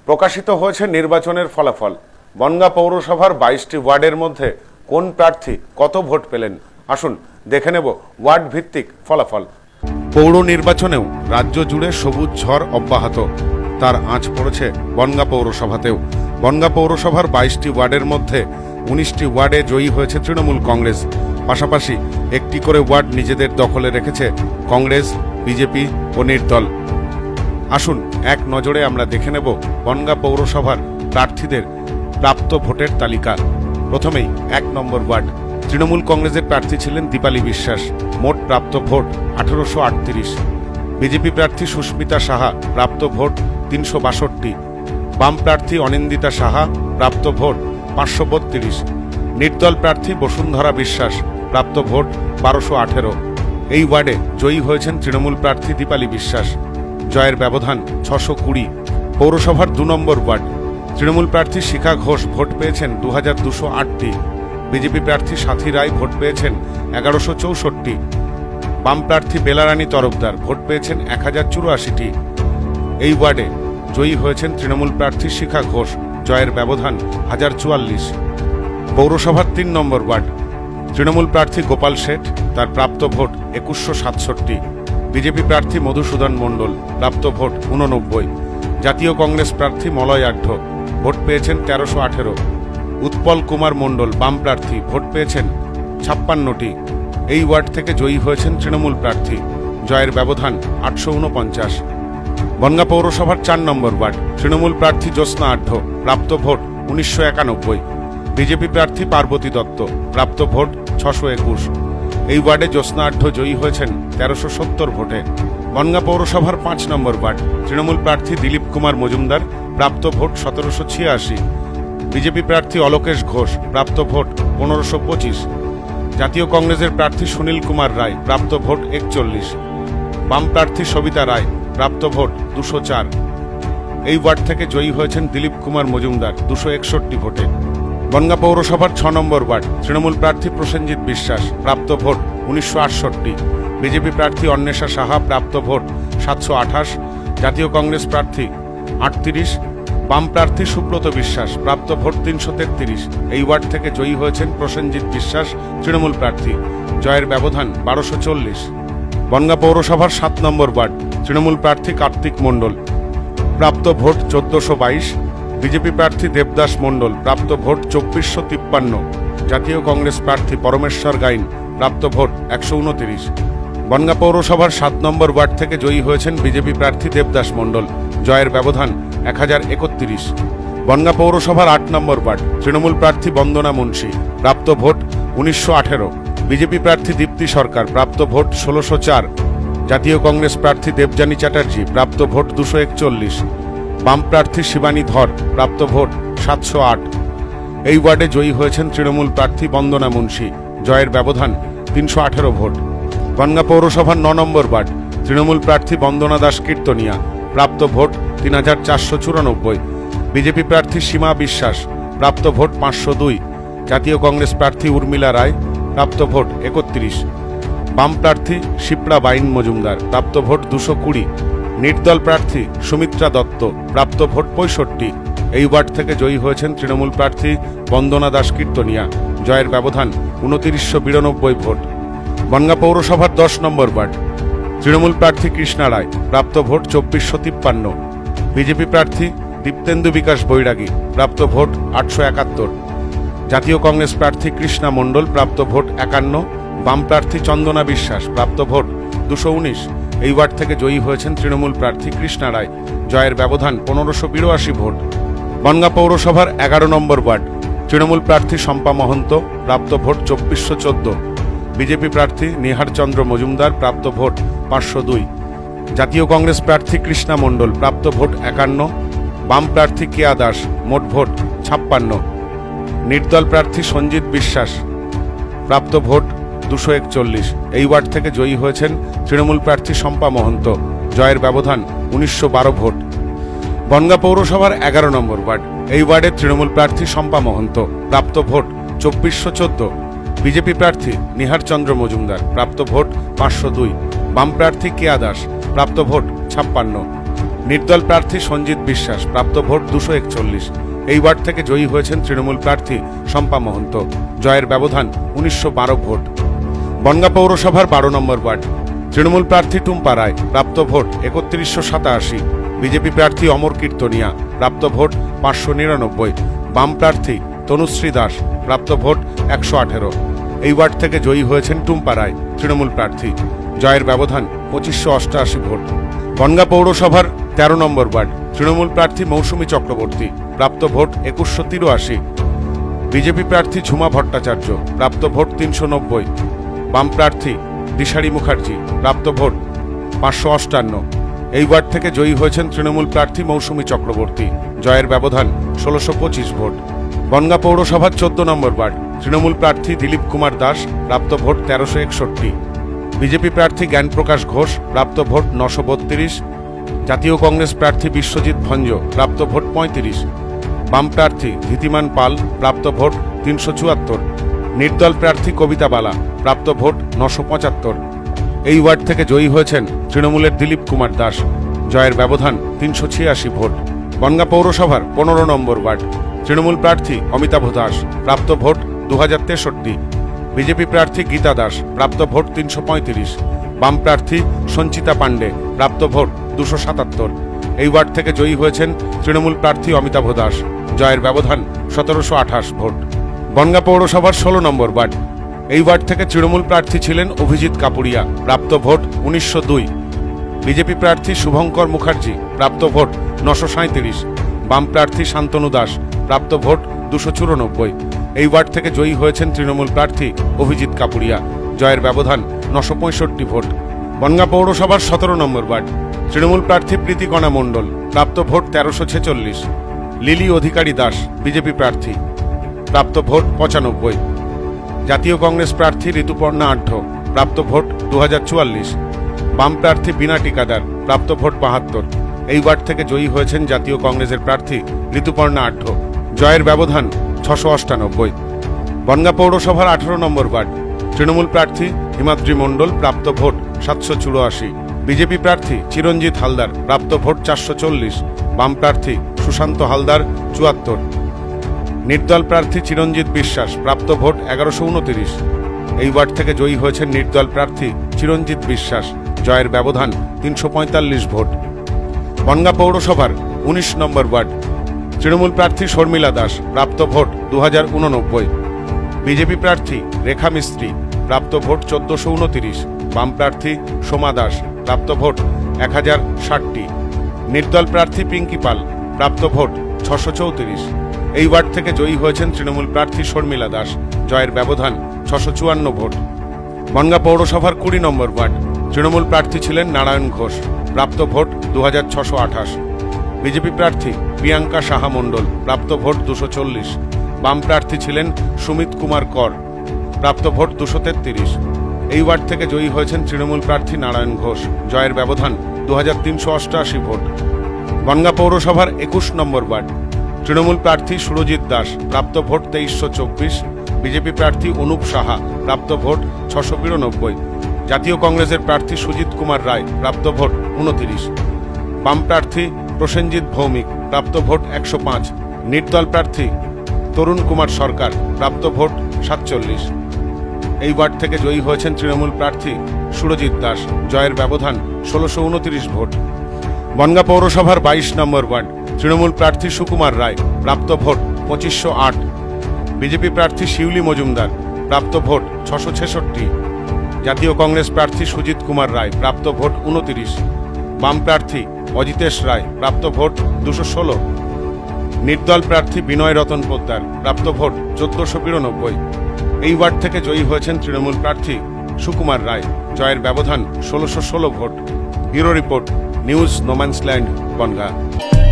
প্রকাশিত হয়েছে নির্বাচনের ফলাফল। বনগাঁ পৌরসভার 22টি ওয়ার্ডের মধ্যে কোন প্রার্থী কত ভোট পেলেন, আসুন দেখে নেব ওয়ার্ড ভিত্তিক ফলাফল। পৌর নির্বাচনেও রাজ্য জুড়ে সবুজ ঝড় অব্যাহত, তার আঁচ পড়েছে বনগাঁ পৌরসভাতেও। বনগাঁ পৌরসভার 22টি ওয়ার্ডের মধ্যে 19টি ওয়ার্ডে জয়ী হয়েছে তৃণমূল কংগ্রেস। পাশাপাশি একটি করে ওয়ার্ড নিজেদের দখলে রেখেছে কংগ্রেস, বিজেপি ও নির্দল। আসুন এক নজরে আমরা দেখে নেব বনগাঁ পৌরসভার প্রার্থীদের প্রাপ্ত ভোটের তালিকা। প্রথমেই 1 নম্বর ওয়ার্ড, তৃণমূল কংগ্রেসের প্রার্থী ছিলেন দীপালি বিশ্বাস, মোট প্রাপ্ত ভোট 1838। বিজেপি প্রার্থী সুস্মিতা সাহা, প্রাপ্ত ভোট 362। বাম প্রার্থী অনিন্দিতা সাহা, প্রাপ্ত ভোট 532। নির্দল প্রার্থী বসুন্ধরা বিশ্বাস, প্রাপ্ত ভোট 1218। এই ওয়ার্ডে জয়ী হয়েছেন তৃণমূল প্রার্থী দীপালি বিশ্বাস, জয়ের ব্যবধান 620। পৌরসভার 2 নম্বর ওয়ার্ড, তৃণমূল প্রার্থী শিখা ঘোষ ভোট পেয়েছেন 2208টি। বিজেপি প্রার্থী সাথী রায় ভোট পেয়েছেন 1164টি। বাম প্রার্থী বেলারানী তরফদার ভোট পেয়েছেন 1084টি। এই ওয়ার্ডে জয়ী হয়েছেন তৃণমূল প্রার্থী শিখা ঘোষ, জয়ের ব্যবধান 1044। পৌরসভার 3 নম্বর ওয়ার্ড, তৃণমূল প্রার্থী গোপাল শেঠ, তার প্রাপ্ত ভোট 2167। বিজেপি প্রার্থী মধুসূদন মণ্ডল, প্রাপ্ত ভোট 89। জাতীয় কংগ্রেস প্রার্থী মলয় আঢ্য ভোট পেয়েছেন 1318। উৎপল কুমার মণ্ডল বাম প্রার্থী ভোট পেয়েছেন 56টি। এই ওয়ার্ড থেকে জয়ী হয়েছেন তৃণমূল প্রার্থী, জয়ের ব্যবধান 849। বনগাঁ পৌরসভার 4 নম্বর ওয়ার্ড, তৃণমূল প্রার্থী জ্যোৎস্না আঢ্য, প্রাপ্ত ভোট 1991। বিজেপি প্রার্থী পার্বতী দত্ত, প্রাপ্ত ভোট 621। এই ওয়ার্ডে জ্যোৎস্না আঢ্য জয়ী হয়েছেন 1370 ভোটে। বনগাঁ পৌরসভার 5 নম্বর ওয়ার্ড, তৃণমূল প্রার্থী দিলীপ কুমার মজুমদার, প্রাপ্ত ভোট 1786। বিজেপি প্রার্থী অলোকেশ ঘোষ, প্রাপ্ত ভোট 1525। জাতীয় কংগ্রেসের প্রার্থী সুনীল কুমার রায়, প্রাপ্ত ভোট 41। বাম প্রার্থী সবিতা রায়, প্রাপ্ত ভোট 204। এই ওয়ার্ড থেকে জয়ী হয়েছেন দিলীপ কুমার মজুমদার 261 ভোটে। বনগাঁ পৌরসভার 6 নম্বর ওয়ার্ড, তৃণমূল প্রার্থী প্রসেনজিৎ বিশ্বাস, প্রাপ্ত ভোট 1968। বিজেপি প্রার্থী অন্বেষা সাহা, প্রাপ্ত ভোট 728। জাতীয় কংগ্রেস প্রার্থী 38। বাম প্রার্থী সুব্রত বিশ্বাস, প্রাপ্ত ভোট 333। এই ওয়ার্ড থেকে জয়ী হয়েছেন প্রসেনজিৎ বিশ্বাস, তৃণমূল প্রার্থী, জয়ের ব্যবধান 1240। বনগাঁ পৌরসভার 7 নম্বর ওয়ার্ড, তৃণমূল প্রার্থী কার্তিক মণ্ডল, প্রাপ্ত ভোট 1422। বিজেপি প্রার্থী দেবদাস মণ্ডল, প্রাপ্ত ভোট 2453। জাতীয় কংগ্রেস প্রার্থী পরমেশ্বর গাইন, প্রাপ্ত ভোট 129। বনগাঁ পৌরসভার 7 নম্বর ওয়ার্ড থেকে জয়ী হয়েছেন বিজেপি প্রার্থী দেবদাস মণ্ডল, জয়ের ব্যবধান 1031। বনগাঁ পৌরসভার 8 নম্বর ওয়ার্ড, তৃণমূল প্রার্থী বন্দনা মুন্সি, প্রাপ্ত ভোট 1918। বিজেপি প্রার্থী দীপ্তি সরকার, প্রাপ্ত ভোট 1604। জাতীয় কংগ্রেস প্রার্থী দেবযানী চ্যাটার্জি, প্রাপ্ত ভোট 241। বাম প্রার্থী শিবানী ধর, প্রাপ্ত ভোট 708। এই ওয়ার্ডে জয়ী হয়েছেন তৃণমূল প্রার্থী বন্দনা মুন্সি, জয়ের ব্যবধান 318 ভোট। বনগাঁ পৌরসভার 9 নম্বর ওয়ার্ড, তৃণমূল প্রার্থী বন্দনা দাস কীর্তনিয়া, প্রাপ্ত ভোট 3494। বিজেপি প্রার্থী সীমা বিশ্বাস, প্রাপ্ত ভোট 502। জাতীয় কংগ্রেস প্রার্থী উর্মিলা রায়, প্রাপ্ত ভোট 31। বাম প্রার্থী শিপ্রা বাইন মজুমদার, প্রাপ্ত ভোট 220। নির্দল প্রার্থী সুমিত্রা দত্ত, প্রাপ্ত ভোট 65। এই ওয়ার্ড থেকে জয়ী হয়েছেন তৃণমূল প্রার্থী বন্দনা দাস কীর্তনিয়া, জয়ের ব্যবধান 2992 ভোট। বনগাঁ পৌরসভার 10 নম্বর ওয়ার্ড, তৃণমূল প্রার্থী কৃষ্ণা রায়, প্রাপ্ত ভোট 2453। বিজেপি প্রার্থী দীপ্তেন্দু বিকাশ বৈরাগী, প্রাপ্ত ভোট 871। জাতীয় কংগ্রেস প্রার্থী কৃষ্ণা মণ্ডল, প্রাপ্ত ভোট 51। বাম প্রার্থী চন্দনা বিশ্বাস, প্রাপ্ত ভোট 219। এই ওয়ার্ড থেকে জয়ী হয়েছেন তৃণমূল প্রার্থী কৃষ্ণা রায়, জয়ের ব্যবধান 1582 ভোট। বনগাঁ পৌরসভার 11 নম্বর ওয়ার্ড, তৃণমূল প্রার্থী শম্পা মহন্ত, প্রাপ্ত ভোট 2414। বিজেপি প্রার্থী নিহার চন্দ্র মজুমদার, প্রাপ্ত ভোট 502। জাতীয় কংগ্রেস প্রার্থী কৃষ্ণা মণ্ডল, প্রাপ্ত ভোট 51। বাম প্রার্থী কেয়া দাস, মোট ভোট 56। নির্দল প্রার্থী সঞ্জিত বিশ্বাস, প্রাপ্ত ভোট 241। এই ওয়ার্ড থেকে জয়ী হয়েছেন তৃণমূল প্রার্থী শম্পা মহন্ত, জয়ের ব্যবধান 1912 ভোট। বনগাঁ পৌরসভার 11 নম্বর ওয়ার্ড, এই ওয়ার্ডে তৃণমূল প্রার্থী শম্পা মহন্ত, প্রাপ্ত ভোট 2414। বিজেপি প্রার্থী নিহার চন্দ্র মজুমদার, প্রাপ্ত ভোট 502। বাম প্রার্থী কেয়া দাস, প্রাপ্ত ভোট 56। নির্দল প্রার্থী সঞ্জিত বিশ্বাস, প্রাপ্ত ভোট 241। এই ওয়ার্ড থেকে জয়ী হয়েছেন তৃণমূল প্রার্থী শম্পা মহন্ত, জয়ের ব্যবধান 1912 ভোট। বনগাঁ পৌরসভার 12 নম্বর ওয়ার্ড, তৃণমূল প্রার্থী টুম্পা রায়, প্রাপ্ত ভোট 3187। বিজেপি প্রার্থী অমর কীর্তনিয়া, প্রাপ্ত ভোট 599। বাম প্রার্থী তনুশ্রী দাস, প্রাপ্ত ভোট 118। এই ওয়ার্ড থেকে জয়ী হয়েছেন টুম্পা রায়, তৃণমূল প্রার্থী, জয়ের ব্যবধান 2588 ভোট। বনগাঁ পৌরসভার 13 নম্বর ওয়ার্ড, তৃণমূল প্রার্থী মৌসুমী চক্রবর্তী, প্রাপ্ত ভোট 2183। বিজেপি প্রার্থী ঝুমা ভট্টাচার্য, প্রাপ্ত ভোট 390। বাম প্রার্থী দিশারি মুখার্জি, প্রাপ্ত ভোট 558। এই ওয়ার্ড থেকে জয়ী হয়েছেন তৃণমূল প্রার্থী মৌসুমী চক্রবর্তী, জয়ের ব্যবধান 1625 ভোট। বনগাঁ পৌরসভার 14 নম্বর ওয়ার্ড, তৃণমূল প্রার্থী দিলীপ কুমার দাস, প্রাপ্ত ভোট 1361। বিজেপি প্রার্থী জ্ঞানপ্রকাশ ঘোষ, প্রাপ্ত ভোট 932। জাতীয় কংগ্রেস প্রার্থী বিশ্বজিৎ ভঞ্জ, প্রাপ্ত ভোট 35। বাম প্রার্থী ধীতিমান পাল, প্রাপ্ত ভোট 374। নির্দল প্রার্থী কবিতা বালা, প্রাপ্ত ভোট 975। এই ওয়ার্ড থেকে জয়ী হয়েছেন তৃণমূলের দিলীপ কুমার দাস, জয়ের ব্যবধান 386 ভোট। বনগাঁ পৌরসভার 15 নম্বর ওয়ার্ড, তৃণমূল প্রার্থী অমিতাভ দাস, প্রাপ্ত ভোট 2063। বিজেপি প্রার্থী গীতা দাস, প্রাপ্ত ভোট 335। বাম প্রার্থী সঞ্চিতা পাণ্ডে, প্রাপ্ত ভোট 277। এই ওয়ার্ড থেকে জয়ী হয়েছেন তৃণমূল প্রার্থী অমিতাভ দাস, জয়ের ব্যবধান 1728 ভোট। বনগাঁ পৌরসভার 16 নম্বর ওয়ার্ড, এই ওয়ার্ড থেকে তৃণমূল প্রার্থী ছিলেন অভিজিৎ কাপুরিয়া, প্রাপ্ত ভোট 1902। বিজেপি প্রার্থী শুভঙ্কর মুখার্জি, প্রাপ্ত ভোট 937। বাম প্রার্থী শান্তনু দাস, প্রাপ্ত ভোট 294। এই ওয়ার্ড থেকে জয়ী হয়েছেন তৃণমূল প্রার্থী অভিজিৎ কাপুরিয়া, জয়ের ব্যবধান 965 ভোট। বনগাঁ পৌরসভার 17 নম্বর ওয়ার্ড, তৃণমূল প্রার্থী প্রীতিকণা মণ্ডল, প্রাপ্ত ভোট 1346। লিলি অধিকারী দাস, বিজেপি প্রার্থী, প্রাপ্ত ভোট 95। জাতীয় কংগ্রেস প্রার্থী ঋতুপর্ণা আঢ্য, প্রাপ্ত ভোট 2044। বাম প্রার্থী বিনা টিকাদার, প্রাপ্ত ভোট 72। এই ওয়ার্ড থেকে জয়ী হয়েছেন জাতীয় কংগ্রেসের প্রার্থী ঋতুপর্ণা আঢ্য, জয়ের ব্যবধান 698। বনগাঁ পৌরসভার 18 নম্বর ওয়ার্ড, তৃণমূল প্রার্থী হিমাদ্রি মণ্ডল, প্রাপ্ত ভোট 784। বিজেপি প্রার্থী চিরঞ্জিত হালদার, প্রাপ্ত ভোট 440। বাম প্রার্থী সুশান্ত হালদার 74। নির্দল প্রার্থী চিরঞ্জিত বিশ্বাস, প্রাপ্ত ভোট 1129। এই ওয়ার্ড থেকে জয়ী হয়েছেন নির্দল প্রার্থী চিরঞ্জিত বিশ্বাস, জয়ের ব্যবধান 345 ভোট। বনগাঁ পৌরসভার 19 নম্বর ওয়ার্ড, তৃণমূল প্রার্থী শর্মিলা দাস, প্রাপ্ত ভোট 2089। বিজেপি প্রার্থী রেখা মিস্ত্রি, প্রাপ্ত ভোট 1429। বাম প্রার্থী সোমা দাস, প্রাপ্ত ভোট 1060টি। নির্দল প্রার্থী পিঙ্কি পাল, প্রাপ্ত ভোট 634। এই ওয়ার্ড থেকে জয়ী হয়েছেন তৃণমূল প্রার্থী শর্মিলা দাস, জয়ের ব্যবধান 654 ভোট। বনগাঁ পৌরসভার 20 নম্বর ওয়ার্ড, তৃণমূল প্রার্থী ছিলেন নারায়ণ ঘোষ, প্রাপ্ত ভোট 2628। বিজেপি প্রার্থী প্রিয়াঙ্কা সাহা মণ্ডল, প্রাপ্ত ভোট 240। বাম প্রার্থী ছিলেন সুমিত কুমার কর, প্রাপ্ত ভোট 233। এই ওয়ার্ড থেকে জয়ী হয়েছেন তৃণমূল প্রার্থী নারায়ণ ঘোষ, জয়ের ব্যবধান 2388 ভোট। বনগাঁ পৌরসভার 21 নম্বর ওয়ার্ড, তৃণমূল প্রার্থী সুরজিৎ দাস, প্রাপ্ত ভোট 2324। বিজেপি প্রার্থী অনুপ সাহা, প্রাপ্ত ভোট 692। জাতীয় কংগ্রেসের প্রার্থী সুজিত কুমার রায়, প্রাপ্ত ভোট 29। বাম প্রার্থী প্রসেনজিৎ ভৌমিক, প্রাপ্ত ভোট 105। নির্দল প্রার্থী তরুণ কুমার সরকার, প্রাপ্ত ভোট 47। এই ওয়ার্ড থেকে জয়ী হয়েছেন তৃণমূল প্রার্থী সুরজিৎ দাস, জয়ের ব্যবধান 1629 ভোট। বনগাঁ পৌরসভার 22 নম্বর ওয়ার্ড, তৃণমূল প্রার্থী সুকুমার রায়, প্রাপ্ত ভোট 2508। বিজেপি প্রার্থী শিউলি মজুমদার, প্রাপ্ত ভোট 666। জাতীয় কংগ্রেস প্রার্থী সুজিত কুমার রায়, প্রাপ্ত ভোট 29। বাম প্রার্থী অজিতেশ রায়, প্রাপ্ত ভোট 216। নির্দল প্রার্থী বিনয় রতন পোদ্দার, প্রাপ্ত ভোট 1492। এই ওয়ার্ড থেকে জয়ী হয়েছেন তৃণমূল প্রার্থী সুকুমার রায়, জয়ের ব্যবধান 1616 ভোট। Bureau report, news no man's land, Bongaon.